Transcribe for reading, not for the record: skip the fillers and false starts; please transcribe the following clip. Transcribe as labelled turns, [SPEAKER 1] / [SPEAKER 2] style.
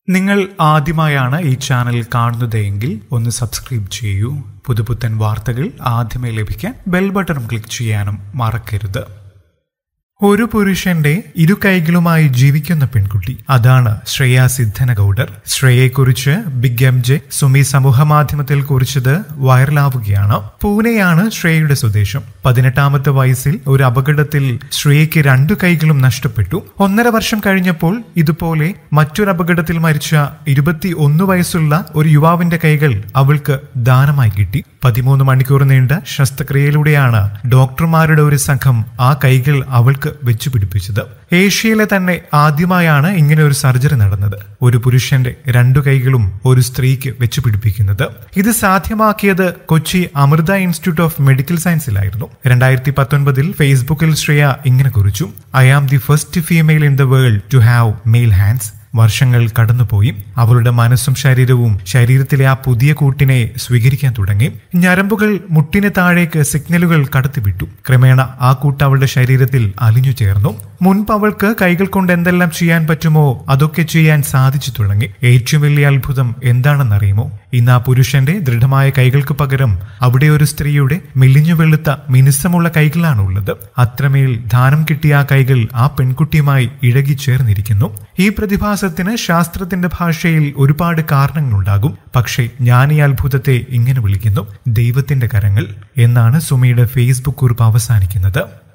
[SPEAKER 1] നിങ്ങൾ ആദ്യമായാണ് ഈ ചാനൽ കാണുന്നതെങ്കിൽ ഒന്ന് സബ്സ്ക്രൈബ് ചെയ്യൂ. പുതുപുത്തൻ വാർത്തകൾ ആദ്യമേ ലഭിക്കാൻ ബെൽ ബട്ടൺ ക്ലിക്ക് ചെയ്യാനും മറക്കരുത്. ഒരു പുരുഷന്റെ ഇരു കൈകളുമായി ജീവിക്കുന്ന പെൺകുട്ടി, അതാണ് ശ്രേയ സിദ്ധനഗൌഡർ. ശ്രേയയെക്കുറിച്ച് ബിഗ് MJ സുമി സമൂഹ മാധ്യമത്തിൽ കുറിച്ചത് വൈറലാവുകയാണ്. പൂനെയാണ് ശ്രേയയുടെ സ്വദേശം. 18ാമത്തെ വയസ്സിൽ ഒരു അപകടത്തിൽ ശ്രേയയ്ക്ക് 2 കൈകളും നഷ്ടപ്പെട്ടു. 1.5 വർഷം കഴിഞ്ഞപ്പോൾ ഇതുപോലെ മറ്റൊരു അപകടത്തിൽ മരിച്ച 21 വയസ്സുള്ള ഒരു യുവാവിന്റെ കൈകൾ അവൾക്ക് ദാനമായി കിട്ടി. 13 മണിക്കൂർ നീണ്ട ശസ്ത്രക്രിയയിലൂടെയാണ് ഡോക്ടർമാരുടെ ഒരു സംഘം ആ കൈകൾ അവൾക്ക് വെച്ചു പിടിപ്പിച്ചത്. ഏഷ്യയിലെ തന്നെ ആദ്യമായാണ് ഇങ്ങനെ ഒരു സർജറി നടന്നത്. ഒരു പുരുഷന്റെ 2 കൈകളും ഒരു സ്ത്രീക്ക് വെച്ചു പിടിപ്പിക്കുന്നത്. ഇത് സാധ്യമാക്കിയത് Kochi Amrita institute of medical സയൻസിലായിരുന്നു. 2019 ഫേസ്ബുക്കിൽ ശ്രേയ ഇങ്ങനെ കുറിച്ചു: "I am the first female in the world to have male hands." വർഷങ്ങൾ കടന്നുപോയി. അവളുടെ മനസ്സും ശരീരവും ശരീരത്തിലെ ആ പുതിയ കൂട്ടിനെ സ്വീകരിക്കാൻ തുടങ്ങി. ഞരമ്പുകൾ മുട്ടിന് താഴേക്ക് സിഗ്നലുകൾ കടത്തിവിട്ടു. ക്രമേണ ആ കൂട്ട് അവളുടെ ശരീരത്തിൽ അലിഞ്ഞു ചേർന്നു. മുൻപ് അവൾക്ക് കൈകൾ കൊണ്ട് എന്തെല്ലാം ചെയ്യാൻ പറ്റുമോ അതൊക്കെ ചെയ്യാൻ സാധിച്ചു തുടങ്ങി. ഏറ്റവും വലിയ അത്ഭുതം എന്താണെന്നറിയുമോ? ഇന്ന് ആ പുരുഷന്റെ ദൃഢമായ കൈകൾക്ക് പകരം അവിടെ ഒരു സ്ത്രീയുടെ മെലിഞ്ഞു വെളുത്ത മിനുസമുള്ള കൈകളാണ് ഉള്ളത്. അത്രമേൽ ദാനം കിട്ടിയ ആ കൈകൾ ആ പെൺകുട്ടിയുമായി ഇഴകി ചേർന്നിരിക്കുന്നു. ഈ പ്രതിഭാസത്തിന് ശാസ്ത്രത്തിന്റെ ഭാഷയിൽ ഒരുപാട് കാരണങ്ങളുണ്ടാകും. പക്ഷേ ഞാൻ ഈ അത്ഭുതത്തെ ഇങ്ങനെ വിളിക്കുന്നു: ദൈവത്തിന്റെ കരങ്ങൾ എന്നാണ് സുമിയുടെ ഫേസ്ബുക്ക് കുറിപ്പ് അവസാനിക്കുന്നത്.